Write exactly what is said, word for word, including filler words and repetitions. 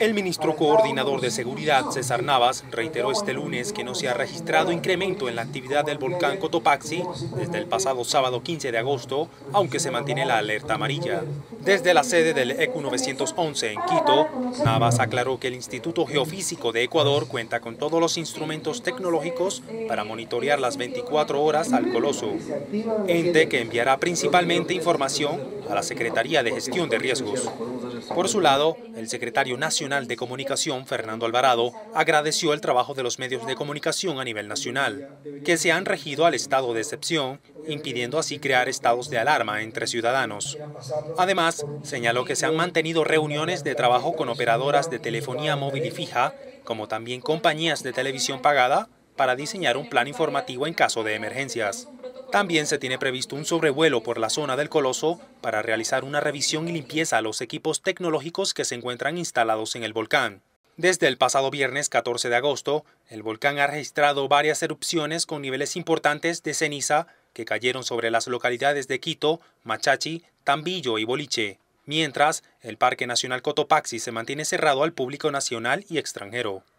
El ministro coordinador de Seguridad, César Navas, reiteró este lunes que no se ha registrado incremento en la actividad del volcán Cotopaxi desde el pasado sábado quince de agosto, aunque se mantiene la alerta amarilla. Desde la sede del E C U novecientos once en Quito, Navas aclaró que el Instituto Geofísico de Ecuador cuenta con todos los instrumentos tecnológicos para monitorear las veinticuatro horas al coloso, ente que enviará principalmente información a la Secretaría de Gestión de Riesgos. Por su lado, el secretario nacional de Comunicación, Fernando Alvarado, agradeció el trabajo de los medios de comunicación a nivel nacional, que se han regido al estado de excepción, impidiendo así crear estados de alarma entre ciudadanos. Además, señaló que se han mantenido reuniones de trabajo con operadoras de telefonía móvil y fija, como también compañías de televisión pagada, para diseñar un plan informativo en caso de emergencias. También se tiene previsto un sobrevuelo por la zona del coloso para realizar una revisión y limpieza a los equipos tecnológicos que se encuentran instalados en el volcán. Desde el pasado viernes catorce de agosto, el volcán ha registrado varias erupciones con niveles importantes de ceniza que cayeron sobre las localidades de Quito, Machachi, Tambillo y Boliche, mientras el Parque Nacional Cotopaxi se mantiene cerrado al público nacional y extranjero.